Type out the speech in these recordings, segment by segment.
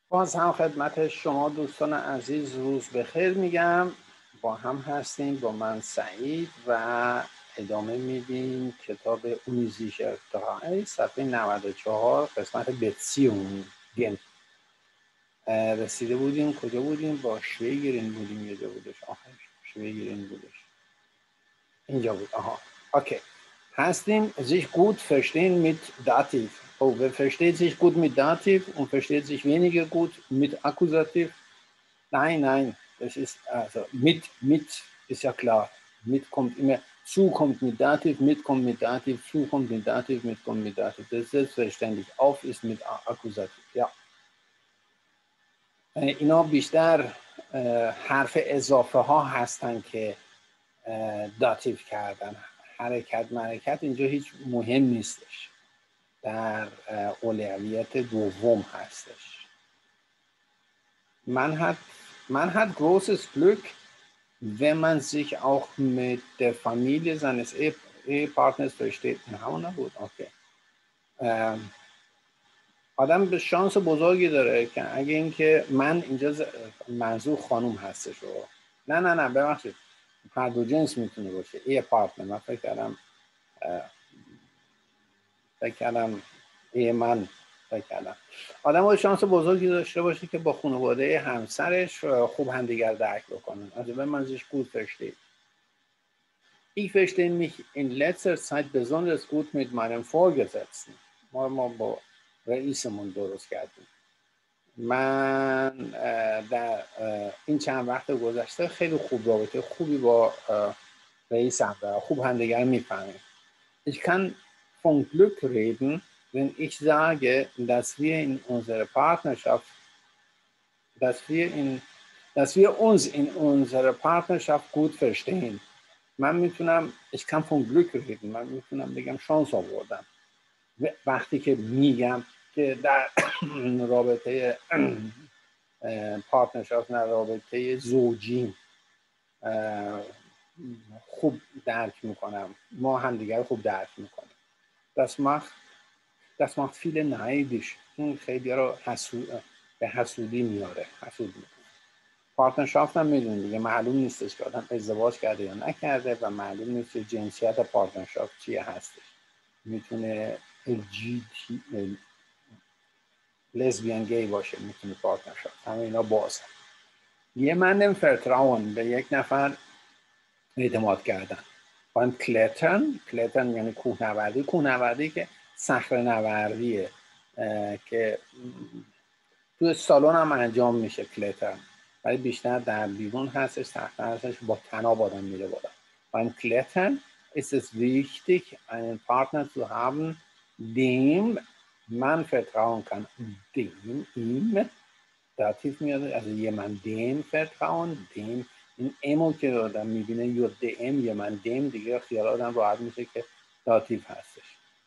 باز هم خدمت شما دوستان عزیز روز بخیر میگم. با هم هستیم، با من سعید و ادامه میدیم کتاب اونیزیشر ترای صفحه 94 قسمت بتسیون گن. رسیده بودیم کجا بودیم؟ با شویگرین بودیم، یه جا بودش آخرش شویگرین بودش، اینجا بود. آها اوکی. Hastin sich gut verstehen mit Dativ. Oh, wer versteht sich gut mit Dativ und versteht sich weniger gut mit Akkusativ? Nein, nein, das ist also mit ist ja klar. Mit kommt immer, zu kommt mit Dativ, mit kommt mit Dativ, zu kommt mit Dativ, mit kommt mit Dativ. Das ist selbstverständlich. Auf ist mit Akkusativ. Ja. اینا بیشتر حرف اضافه ها هستن که داتیو کردن. حرکت اینجا هیچ مهم نیستش، در اولویت دوم هستش. Man hat großes Glück, wenn man sich auch mit der Familie seines Ehepartners versteht. همون نبود. اوکی. آدم به شانس بزرگی داره که اگه اینکه من اینجا منظور خانوم هستش رو نه ببخشید، هر دو جنس میتونه باشه. ای پارتنر، من فکر کردم آدم باید شانس بزرگی داشته باشه که با خانواده همسرش خوب همدیگر درک بکنن. Also wenn man sich gut versteht. Ich verstehe mich in letzter Zeit besonders gut mit meinem Vorgesetzten. ما با رئیسمون درست کردیم. من در این چند وقت گذشته خیلی خوب رابطه خوبی با رئیسم دارم. خوب همدیگر میفهمیم. Ich kann von Glück reden, wenn ich sage, dass wir in unserer Partnerschaft, dass wir uns in unserer Partnerschaft gut verstehen. Ich kann von Glück reden, من میتونم بگم شانس آوردم وقتی که میگم که در رابطه پارتنرشافت، در رابطه زوجی خوب درک میکنم، ما همدیگر خوب درک میکنیم. Das macht viele neidisch. این خیلی رو به حسودی میاره. پارتنرشافت هم میدونی دیگه، معلوم نیستش که آدم ازدواج کرده یا نکرده و معلوم نیست جنسیت پارتنرشافت چیه هستش. میتونه لزبیان گی باشه، میتونه پارتنرشافت، همه اینا باز هم. jemandem vertrauen، به یک نفر اعتماد کردن. beim کلترن یعنی کوهنوردی که صخره نوردیه که توی سالن هم انجام میشه کلترن، ولی بیشتر در بیرون هستش، صخره هستش، با طناب آدم میره بالا. beim Klettern ist es wichtig, einen Partner zu haben, dem man vertrauen kann. ihm داتیف میاد، از jemandem vertrauen، dem این امو که آدم میبینه یا دم jemandem دیگه خیال آدم راحت میشه که داتیف هستش.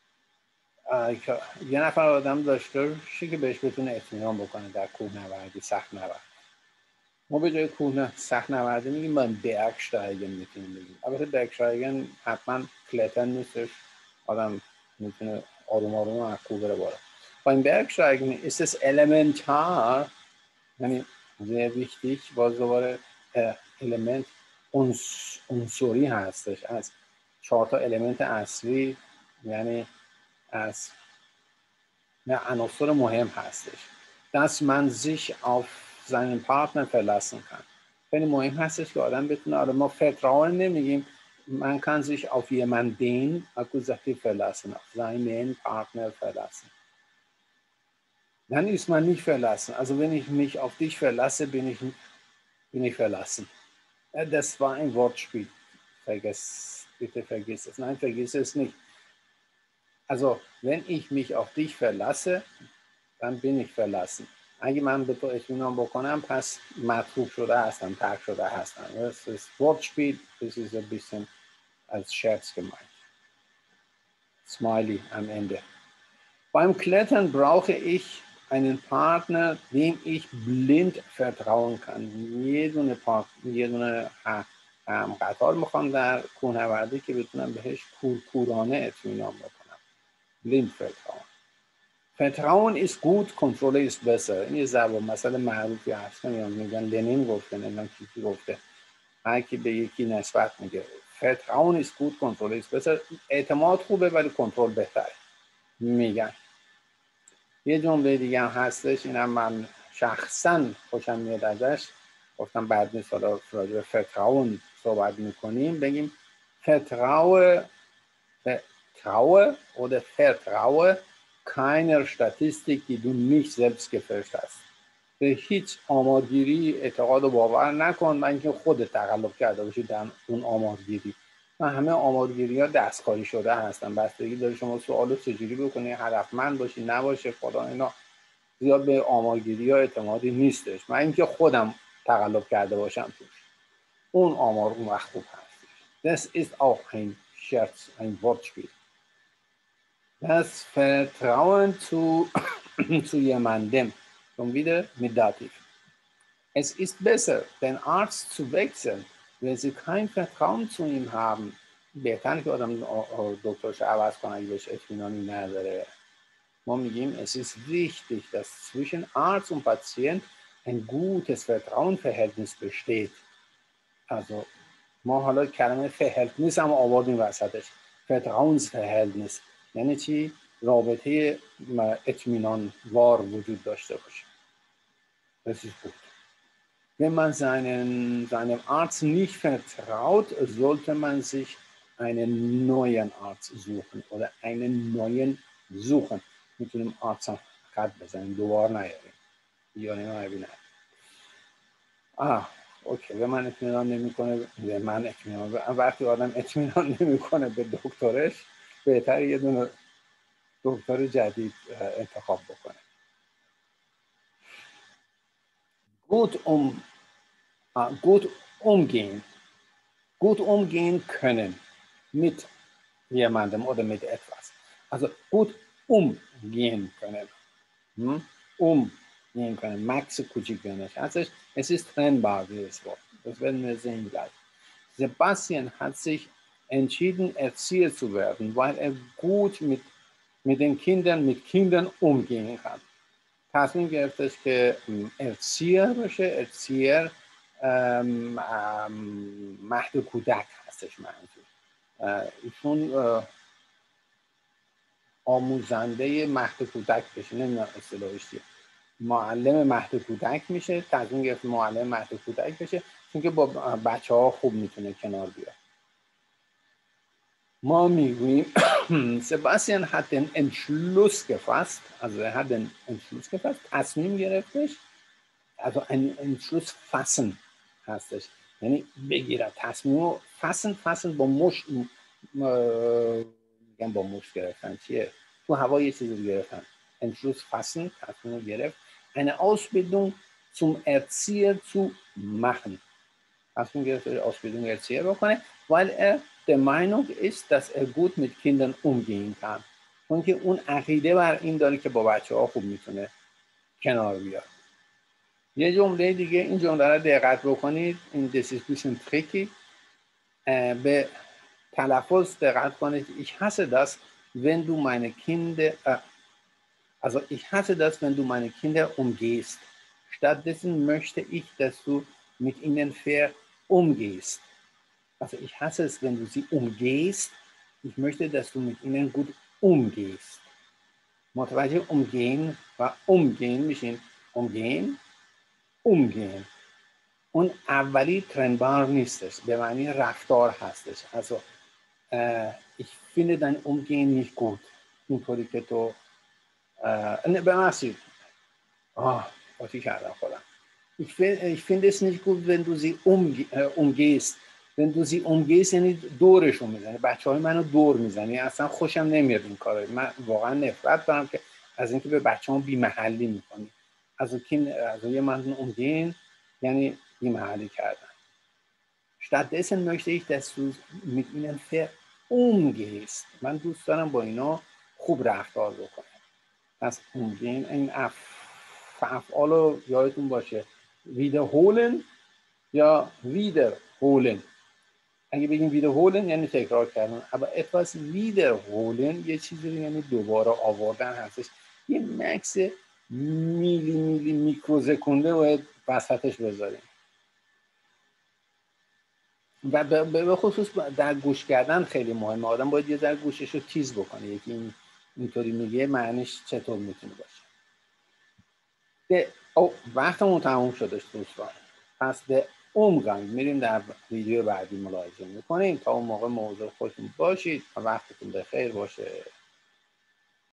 یه نفر آدم داشته باشه که بهش بتونه اطمینان بکنه در کوهنوردی، سخت نورد. ما به جای سخت نوردی میگیم من برگشتایگن میتونیم بگیم. البته برگشتایگن حتما کلتن نیستش، آدم میتونه آروم آروم از کوه بره بالا. beim Bergsteigen ist es elementar، یعنی sehr wichtig، باز دوباره element عنصری هستش، از 4 تا element اصلی، یعنی از عناصر مهم هستش. dass man sich auf seinen Partner verlassen kann. خیلی مهم هستش که آدم بتونه، آره ما vertrauen نمیگیم، man kann sich auf jemanden akkusativ verlassen, auf seinen Partner verlassen. Dann ist man nicht verlassen. Also wenn ich mich auf dich verlasse, bin ich verlassen. Das war ein Wortspiel. Bitte vergiss es. Nein, vergiss es nicht. Also wenn ich mich auf dich verlasse, dann bin ich verlassen. اگه من به تو اطمینان بکنم پس متروک شده هستم، ترک شده هستم. Das ist Wortspiel, das ist ein bisschen als Scherz gemeint. Smiley am Ende. Beim Klettern brauche ich einen Partner, dem ich blind vertrauen kann. یه دونه قطار میخوام در کوهنوردی که بتونم بهش کورکورانه اطمینان بکنم. blind vertrauen. Vertrauen ist gut, Kontrolle ist besser. این یه زبان مثلا معروفی هست، میگن لنین گفته، نمیدونم کی گفته، هر کی به یکی نسبت میگه Vertrauen ist gut, Kontrolle ist besser. اعتماد خوبه ولی کنترل بهتره میگن. یه جمله دیگه هم هستش، اینم من شخصا خوشم میاد ازش، گفتم بعد نیست حالا راجع به Vertrauen صحبت میکنیم، بگیم Vertraue oder Vertraue keiner Statistik, die du nicht selbst gefälscht hast. به هیچ آمارگیری اعتقاد و باور نکن من اینکه خودت تقلب کرده باشی در اون آمارگیری. من همه آمارگیری ها دستکاری شده هستن، بستگی داره شما سوالو چجوری بکنی، هدفمند باشی نباشه فلان اینا. زیاد به آمارگیری ها اعتمادی نیستش. من اینکه خودم تقلب کرده باشم توش، اون آمار اون وقت خوب هست. Das ist auch ein Scherz, ein Wortspiel. Das Vertrauen zu jemandem, schon wieder mit Dativ. Es ist besser, den Arzt zu wechseln, wenn Sie kein Vertrauen zu ihm haben. بهتره که آدم دکترش عوض کنه اگه بهش اطمینانی نداره. ما میگیم es ist wichtig, dass zwischen Arzt und Patient ein gutes Vertrauensverhältnis besteht. Also ما حالا کلمه Verhältnis هم آوردیم وسطش. Vertrauensverhältnis یعنی چی؟ رابطه اطمینان وار وجود داشته باشه. Das ist gut. Wenn man seinem Arzt nicht vertraut, sollte man sich einen neuen Arzt suchen oder einen neuen suchen. میتونیم آرتس هم خط بزنیم، دوبار نیاریم یا نمیبینم. اوکی. به من اطمینان نمیکنه، به من اطمینان، وقتی آدم اطمینان نمیکنه به دکترش، بهتر یه دونه دکتر جدید انتخاب بکنه. gut umgehen können mit jemandem oder mit etwas. Also gut umgehen können. Umgehen können. Max کوچیک بینش هستش. Es ist trennbar, dieses Wort. Das werden wir sehen gleich. Sebastian hat sich entschieden, Erzieher zu werden, weil er gut mit den Kindern, mit Kindern umgehen kann. تصمیم گرفتش که ارسیر بشه. ارسیر مهد کودک هستش منظور. ایشون آموزنده مهد کودک بشه، نمیدونم اصطلاحش چیه، معلم مهد کودک میشه. تصمیم گرفت معلم مهد کودک بشه چون که با بچه ها خوب میتونه کنار بیاد. ما میگوییم Sebastian hat den Entschluss gefasst, also er hat den Entschluss gefasst, تصمیم گرفتش. also ein Entschluss fassen هستش، یعنی بگیره تصمیم رو fassen با مشت، میگم با مشت گرفتن چیه، تو هوا یه چیزی گرفتن. Entschluss fassen تصمیم رو گرفت. eine Ausbildung zum Erzieher zu machen. تصمیم گرفت Ausbildung Erzieher بکنه weil er der Meinung ist, dass er gut mit Kindern umgehen kann. چون که اون عقیده بر این داره که با بچه ها خوب میتونه کنار بیاد. یه جمله دیگه، این جمله را دقت بکنید، این this is bisschen tricky. به تلفظ دقت کنید. Ich hasse das, wenn du meine Kinder also ich hasse das, wenn du meine Kinder umgehst. Stattdessen möchte ich, dass du mit ihnen fair umgehst. Also ich hasse es, wenn du sie umgehst. Ich möchte, dass du mit ihnen gut umgehst. متوجه umgehen و umgehen میشین. umgehen. اون اولی trennbar نیستش، به معنی رفتار هستش. also ich finde dein Umgehen nicht gut. اینطوری که تو ببخشید قاطی کردم خودم. ich finde es nicht gut, wenn du sie umgehst. wenn du sie umgehst یعنی دورشون میزنی، بچه های منو دور میزنی. اصلا خوشم نمیاد این کارا. من واقعا نفرت دارم که از اینکه به بچه‌ام بی محلی میکنی. also jemanden umgehen یعنی بی محلی کردن. stattdessen möchte ich, dass du mit ihnen fair umgehst. من دوست دارم با اینا خوب رفتار بکنم. پس umgehen این افعال رو یادتون باشه، wiederholen یا wiederholen. اگه بگیم wiederholen یعنی تکرار کردن، اما etwas wiederholen یه چیزی یعنی دوباره آوردن هستش. یه مکس میلی میکروسکنده باید وسطش بذاریم و به خصوص در گوش کردن خیلی مهمه. آدم باید یه ذره گوشش رو تیز بکنه. یکی اینطوری میگه معنیش چطور میتونه باشه. وقتمون تموم شدش دوستان، پس به عمقم میریم در ویدیو بعدی ملاحظه میکنیم. تا اون موقع موضوع خودتون باشید و وقتتون بخیر باشه.